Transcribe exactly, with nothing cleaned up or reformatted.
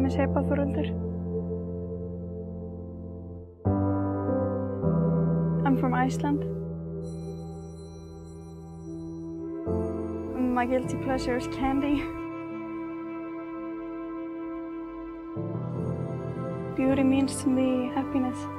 með sveipaforeldur. I'm from Iceland. My guilty pleasure is candy. Beauty means to me happiness.